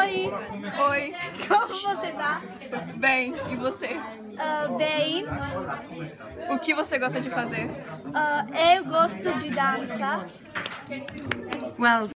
Oi! Oi, Como você tá? bem, e você? Bem. O que você gosta de fazer? Eu gosto de dança. Well,